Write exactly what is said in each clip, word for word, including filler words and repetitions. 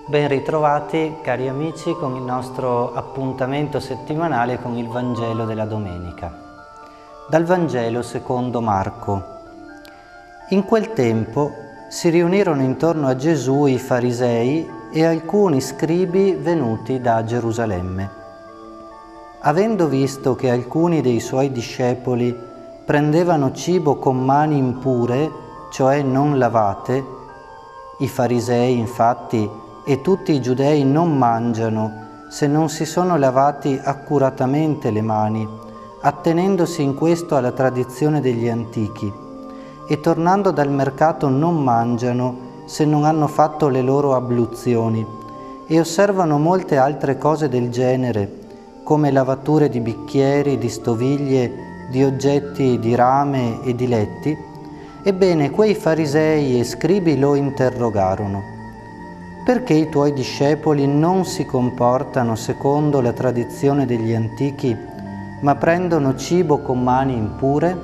Ben ritrovati cari amici con il nostro appuntamento settimanale con il Vangelo della domenica. Dal Vangelo secondo Marco. In quel tempo si riunirono intorno a Gesù i farisei e alcuni scribi venuti da Gerusalemme. Avendo visto che alcuni dei suoi discepoli prendevano cibo con mani impure, cioè non lavate, i farisei infatti e tutti i giudei non mangiano se non si sono lavati accuratamente le mani, attenendosi in questo alla tradizione degli antichi, e tornando dal mercato non mangiano se non hanno fatto le loro abluzioni, e osservano molte altre cose del genere, come lavature di bicchieri, di stoviglie, di oggetti di rame e di letti. Ebbene, quei farisei e scribi lo interrogarono: perché i tuoi discepoli non si comportano secondo la tradizione degli antichi, ma prendono cibo con mani impure?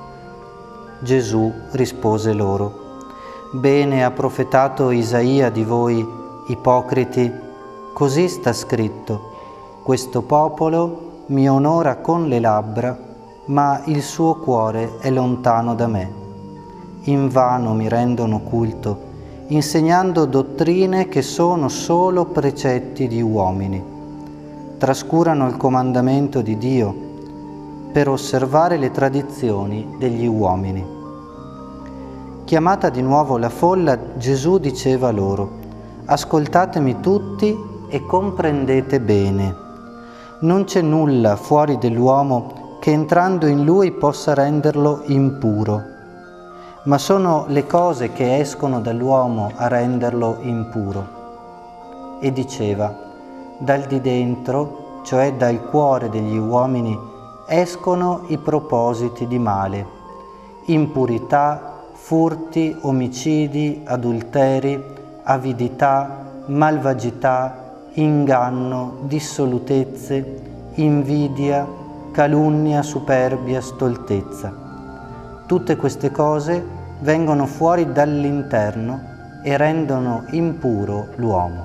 Gesù rispose loro: bene ha profetato Isaia di voi, ipocriti, così sta scritto: questo popolo mi onora con le labbra, ma il suo cuore è lontano da me. Invano mi rendono culto, insegnando dottrine che sono solo precetti di uomini. Trascurano il comandamento di Dio per osservare le tradizioni degli uomini. Chiamata di nuovo la folla, Gesù diceva loro: ascoltatemi tutti e comprendete bene. Non c'è nulla fuori dell'uomo che entrando in lui possa renderlo impuro, ma sono le cose che escono dall'uomo a renderlo impuro. E diceva: dal di dentro, cioè dal cuore degli uomini, escono i propositi di male, impurità, furti, omicidi, adulteri, avidità, malvagità, inganno, dissolutezze, invidia, calunnia, superbia, stoltezza. Tutte queste cose vengono fuori dall'interno e rendono impuro l'uomo.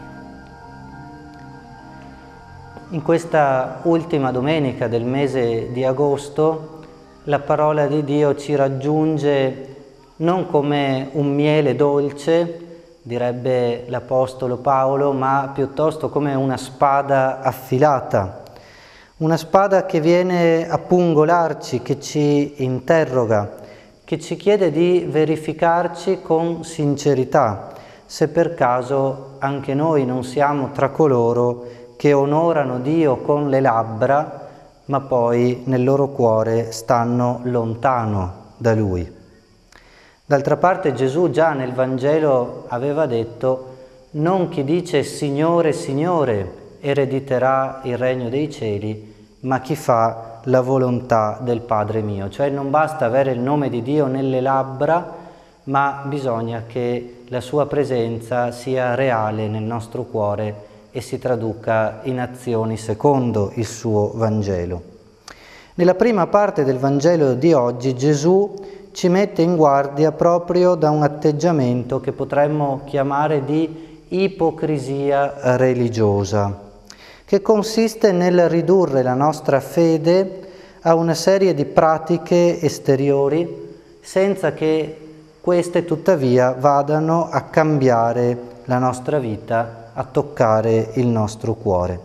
In questa ultima domenica del mese di agosto, la parola di Dio ci raggiunge non come un miele dolce, direbbe l'Apostolo Paolo, ma piuttosto come una spada affilata. Una spada che viene a pungolarci, che ci interroga, che ci chiede di verificarci con sincerità se per caso anche noi non siamo tra coloro che onorano Dio con le labbra, ma poi nel loro cuore stanno lontano da Lui. D'altra parte Gesù già nel Vangelo aveva detto: non chi dice Signore, Signore erediterà il regno dei cieli, ma chi fa la volontà del Padre mio. Cioè non basta avere il nome di Dio nelle labbra, ma bisogna che la sua presenza sia reale nel nostro cuore e si traduca in azioni secondo il suo Vangelo. Nella prima parte del Vangelo di oggi Gesù ci mette in guardia proprio da un atteggiamento che potremmo chiamare di ipocrisia religiosa, che consiste nel ridurre la nostra fede a una serie di pratiche esteriori, senza che queste tuttavia vadano a cambiare la nostra vita, a toccare il nostro cuore.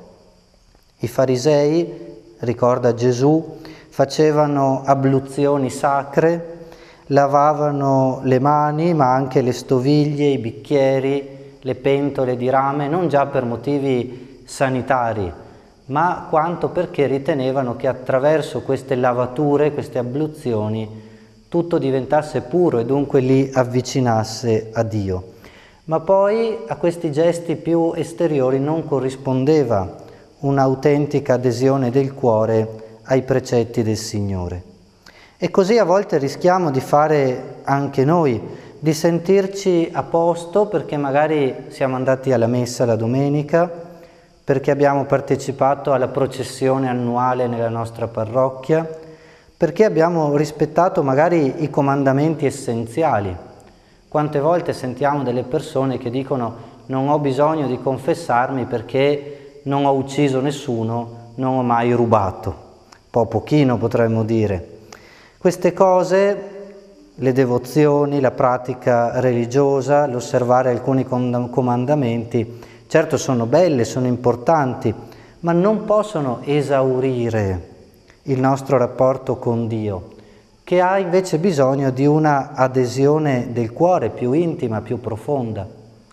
I farisei, ricorda Gesù, facevano abluzioni sacre, lavavano le mani, ma anche le stoviglie, i bicchieri, le pentole di rame, non già per motivi sanitari, ma quanto perché ritenevano che attraverso queste lavature, queste abluzioni, tutto diventasse puro e dunque li avvicinasse a Dio. Ma poi a questi gesti più esteriori non corrispondeva un'autentica adesione del cuore ai precetti del Signore. E così a volte rischiamo di fare anche noi, di sentirci a posto perché magari siamo andati alla messa la domenica, perché abbiamo partecipato alla processione annuale nella nostra parrocchia, perché abbiamo rispettato magari i comandamenti essenziali. Quante volte sentiamo delle persone che dicono: non ho bisogno di confessarmi perché non ho ucciso nessuno, non ho mai rubato. Un po' pochino potremmo dire. Queste cose, le devozioni, la pratica religiosa, l'osservare alcuni comandamenti, certo sono belle, sono importanti, ma non possono esaurire il nostro rapporto con Dio, che ha invece bisogno di una adesione del cuore più intima, più profonda.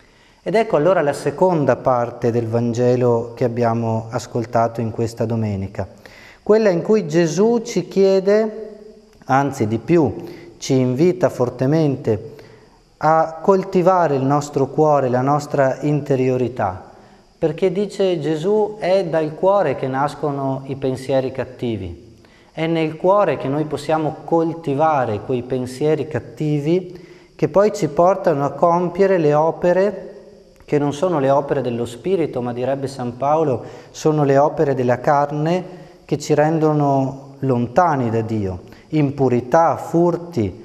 Ed ecco allora la seconda parte del Vangelo che abbiamo ascoltato in questa domenica, quella in cui Gesù ci chiede, anzi di più, ci invita fortemente a coltivare il nostro cuore, la nostra interiorità, perché dice Gesù è dal cuore che nascono i pensieri cattivi, è nel cuore che noi possiamo coltivare quei pensieri cattivi che poi ci portano a compiere le opere che non sono le opere dello Spirito, ma direbbe San Paolo, sono le opere della carne che ci rendono lontani da Dio. Impurità, furti,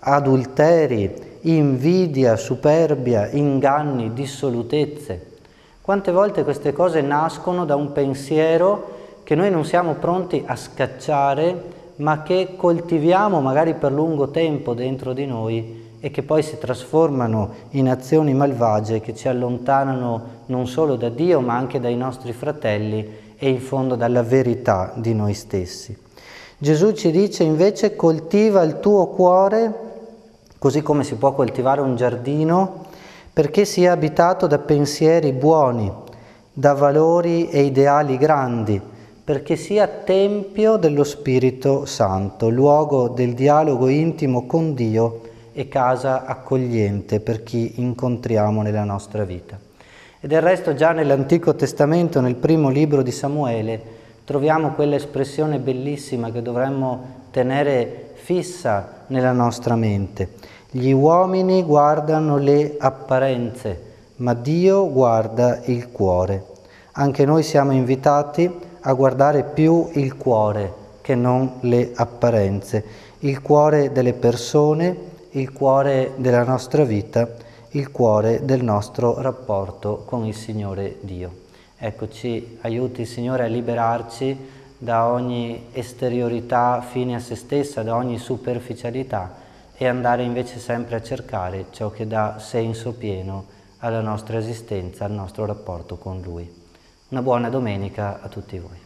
adulteri, invidia, superbia, inganni, dissolutezze. Quante volte queste cose nascono da un pensiero che noi non siamo pronti a scacciare, ma che coltiviamo magari per lungo tempo dentro di noi e che poi si trasformano in azioni malvagie che ci allontanano non solo da Dio, ma anche dai nostri fratelli e in fondo dalla verità di noi stessi. Gesù ci dice invece: coltiva il tuo cuore, così come si può coltivare un giardino, perché sia abitato da pensieri buoni, da valori e ideali grandi, perché sia tempio dello Spirito Santo, luogo del dialogo intimo con Dio e casa accogliente per chi incontriamo nella nostra vita. E del resto già nell'Antico Testamento, nel primo libro di Samuele, troviamo quell'espressione bellissima che dovremmo tenere fissa nella nostra mente. Gli uomini guardano le apparenze, ma Dio guarda il cuore. Anche noi siamo invitati a guardare più il cuore che non le apparenze, il cuore delle persone, il cuore della nostra vita, il cuore del nostro rapporto con il Signore Dio. Ecco, ci aiuti il Signore a liberarci da ogni esteriorità fine a se stessa, da ogni superficialità, e andare invece sempre a cercare ciò che dà senso pieno alla nostra esistenza, al nostro rapporto con Lui. Una buona domenica a tutti voi.